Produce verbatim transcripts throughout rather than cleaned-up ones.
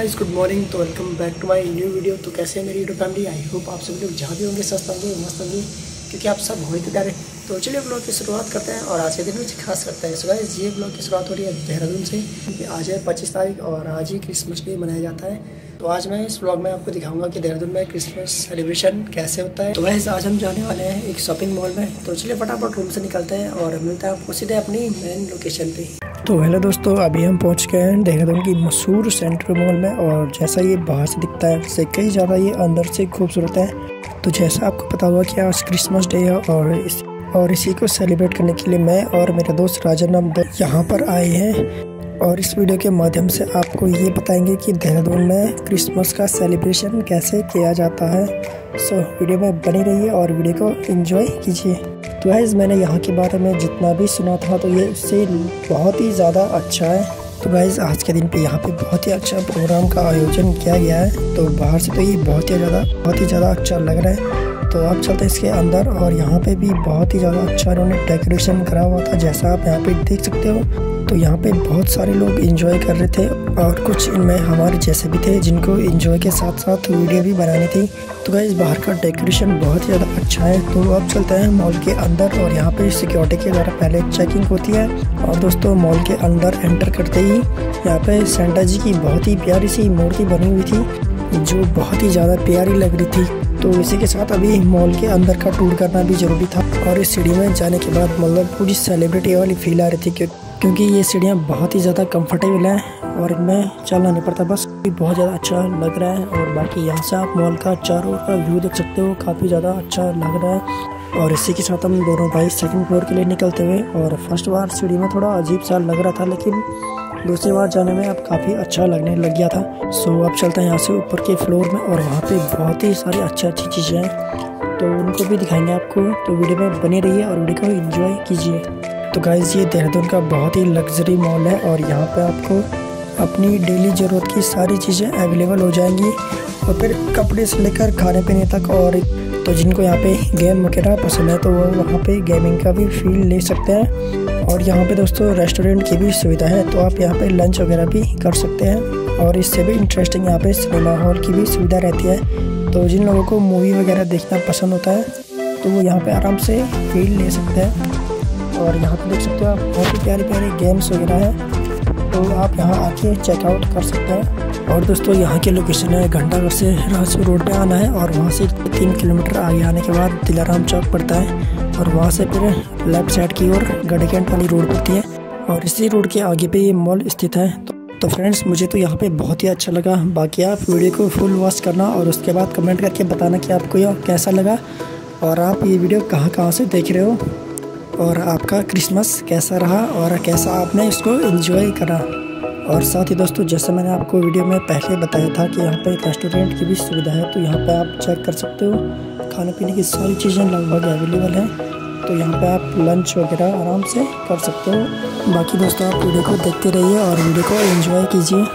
Guys, good morning. तो welcome back to my new video. तो कैसे है मेरी यूट्यूब फैमिली? आई होप आप सभी लोग जहाँ भी होंगे स्वस्थ होंगे, मस्त होंगे, क्योंकि आप सब हो ही प्यारे। तो चलिए ब्लॉग की शुरुआत करते हैं और आज के दिन कुछ खास करते हैं। सो गाइस, ये ब्लॉग की शुरुआत हो रही है देहरादून से, क्योंकि आज है पच्चीस तारीख और आज ही क्रिसमस डे मनाया जाता है। तो आज मैं इस ब्लॉग में आपको दिखाऊंगा कि देहरादून में क्रिसमस सेलिब्रेशन कैसे होता है। तो वैसे आज हम जाने वाले हैं एक शॉपिंग मॉल में। तो चलिए फटाफट रूम से निकलते हैं और मिलते हैं आपको सीधे अपनी मेन लोकेशन पे। तो हेलो दोस्तों, अभी हम पहुंच गए हैं देहरादून की मशहूर सेंट्रल मॉल में। और जैसा ये बाहर से दिखता है उससे कई ज़्यादा ये अंदर से खूबसूरत है। तो जैसा आपको पता होगा कि आज क्रिसमस डे है और इस और इसी को सेलिब्रेट करने के लिए मैं और मेरा दोस्त राजन हम यहाँ पर आए हैं। और इस वीडियो के माध्यम से आपको ये बताएंगे कि देहरादून में क्रिसमस का सेलिब्रेशन कैसे किया जाता है। सो वीडियो में बनी रहिए और वीडियो को एंजॉय कीजिए। तो गाइस, मैंने यहाँ के बारे में जितना भी सुना था तो ये उससे बहुत ही ज़्यादा अच्छा है। तो गाइस, आज के दिन पे यहाँ पे बहुत ही अच्छा प्रोग्राम का आयोजन किया गया है। तो बाहर से तो ये बहुत ही ज़्यादा बहुत ही ज़्यादा अच्छा लग रहा है। तो आप चलते हैं इसके अंदर और यहाँ पे भी बहुत ही ज़्यादा अच्छा उन्होंने डेकोरेशन करा हुआ था, जैसा आप यहाँ पे देख सकते हो। तो यहाँ पे बहुत सारे लोग एंजॉय कर रहे थे और कुछ इनमें हमारे जैसे भी थे जिनको एंजॉय के साथ साथ वीडियो भी बनानी थी। तो गाइस, बाहर का डेकोरेशन बहुत ही ज़्यादा अच्छा है। तो अब चलते हैं मॉल के अंदर और यहाँ पे सिक्योरिटी के द्वारा पहले चेकिंग होती है। और दोस्तों, मॉल के अंदर एंटर करते ही यहाँ पे सेंटा जी की बहुत ही प्यारी सी मूर्ति बनी हुई थी, जो बहुत ही ज़्यादा प्यारी लग रही थी। तो इसी के साथ अभी मॉल के अंदर का टूर करना भी ज़रूरी था। और इस सीढ़ी में जाने के बाद मतलब पूरी सेलिब्रिटी वाली फील आ रही थी, क्योंकि ये सीढ़ियाँ बहुत ही ज़्यादा कंफर्टेबल हैं और इनमें चलना नहीं पड़ता, बस बहुत ज़्यादा अच्छा लग रहा है। और बाकी यहाँ से आप मॉल का चारों ओर का व्यू देख सकते हो, काफ़ी ज़्यादा अच्छा लग रहा है। और इसी के साथ हम दोनों भाई सेकंड फ्लोर के लिए निकलते हुए, और फर्स्ट बार सीढ़ी में थोड़ा अजीब सा लग रहा था, लेकिन दूसरी बार जाने में अब काफ़ी अच्छा लगने लग गया था। सो अब चलते हैं यहाँ से ऊपर के फ्लोर में और वहाँ पे बहुत ही सारी अच्छी अच्छी चीज़ें हैं, तो उनको भी दिखाएंगे आपको। तो वीडियो में बने रहिए और वीडियो को एंजॉय कीजिए। तो गाइस, ये देहरादून का बहुत ही लग्जरी मॉल है और यहाँ पे आपको अपनी डेली ज़रूरत की सारी चीज़ें अवेलेबल हो जाएंगी, और फिर कपड़े से लेकर खाने पीने तक। और तो जिनको यहाँ पे गेम वगैरह पसंद है तो वो वहाँ पे गेमिंग का भी फील ले सकते हैं। और यहाँ पे दोस्तों रेस्टोरेंट की भी सुविधा है, तो आप यहाँ पे लंच वगैरह भी कर सकते हैं। और इससे भी इंटरेस्टिंग यहाँ पे सिनेमा हॉल की भी सुविधा रहती है। तो जिन लोगों को मूवी वगैरह देखना पसंद होता है तो वो यहाँ पे आराम से फील ले सकते हैं। और यहाँ पे देख सकते हो आप, बहुत ही प्यारे प्यारे गेम्स वगैरह हैं, तो आप यहाँ आके चेकआउट कर सकते हैं। और दोस्तों, यहाँ की लोकेशन है घंटाघर से राजपुर रोड पे आना है, और वहाँ से तीन किलोमीटर आगे आने के बाद दिलाराम चौक पड़ता है, और वहाँ से फिर लेफ्ट साइड की ओर गढ़ी कैंट वाली रोड पड़ती है, और इसी रोड के आगे पे ये मॉल स्थित है। तो, तो फ्रेंड्स, मुझे तो यहाँ पे बहुत ही अच्छा लगा। बाकी आप वीडियो को फुल वॉच करना और उसके बाद कमेंट करके बताना कि आपको यह कैसा लगा और आप ये वीडियो कहाँ कहाँ से देख रहे हो, और आपका क्रिसमस कैसा रहा और कैसा आपने इसको एंजॉय करा। और साथ ही दोस्तों, जैसे मैंने आपको वीडियो में पहले बताया था कि यहाँ पे रेस्टोरेंट की भी सुविधा है, तो यहाँ पे आप चेक कर सकते हो, खाने पीने की सारी चीज़ें लगभग अवेलेबल हैं। तो यहाँ पे आप लंच वगैरह आराम से कर सकते हो। बाकी दोस्तों, आप वीडियो को देखते रहिए और वीडियो को एंजॉय कीजिए।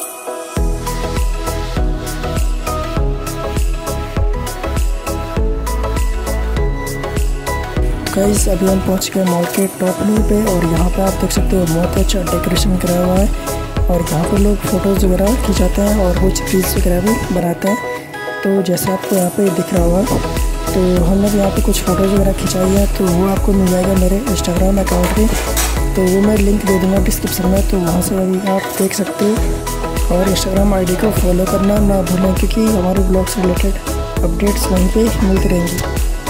गाइस, अभी हम पहुंच गए मॉल के टॉप फ्लोर पे, और यहाँ पे आप देख सकते हो बहुत अच्छा डेकोरेशन करा हुआ है। और यहाँ पे लोग फ़ोटोज़ वगैरह खिंचाते हैं और कुछ रील्स वगैरह भी बनाते हैं। तो जैसे आपको यहाँ पे दिख रहा होगा, तो हमने भी यहाँ पे कुछ फ़ोटोज़ वगैरह खिंचाई है, तो वो आपको मिल जाएगा मेरे इंस्टाग्राम अकाउंट पे। तो वो मैं लिंक दे दूँगा डिस्क्रिप्शन में, तो वहाँ से अभी आप देख सकते हो। और इंस्टाग्राम आई डी को फॉलो करना ना भूलें, क्योंकि हमारे ब्लॉग से रिलेटेड अपडेट्स वहीं पर मिलती रहेंगी।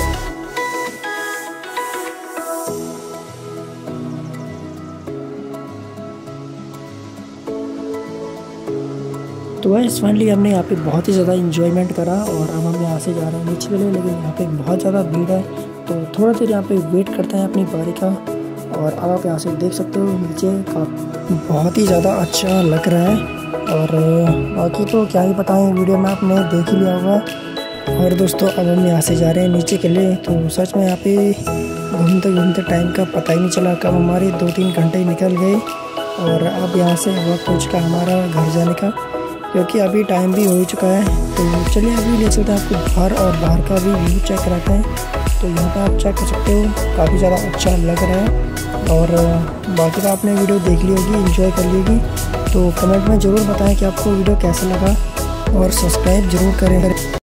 तो गाइस, फाइनली हमने यहाँ पे बहुत ही ज़्यादा इन्जॉयमेंट करा, और अब हम यहाँ से जा रहे हैं नीचे के लिए, लेकिन यहाँ पे बहुत ज़्यादा भीड़ है, तो थोड़ा देर यहाँ पे वेट करते हैं अपनी बारी का। और अब आप यहाँ से देख सकते हो नीचे का बहुत ही ज़्यादा अच्छा लग रहा है। और बाकी तो क्या ही बताएं, वीडियो में आपने देख ही लिया होगा। और दोस्तों, अब हम यहाँ से जा रहे हैं नीचे के लिए। तो सच में यहाँ पे घूमते घूमते टाइम का पता ही नहीं चला, कब हमारे दो तीन घंटे निकल गए। और अब यहाँ से वक्त हो चुका हमारा घर जाने का, क्योंकि अभी टाइम भी हो चुका है। तो चलिए अभी ले चलते हैं आपको बाहर, और बाहर का भी व्यू चेक कराते हैं। तो यहाँ पर आप चेक कर सकते हो, काफ़ी ज़्यादा अच्छा लग रहा है। और बाकी तो आपने वीडियो देख ली होगी, एंजॉय कर ली होगी। तो कमेंट में ज़रूर बताएं कि आपको वीडियो कैसा लगा और सब्सक्राइब ज़रूर करें।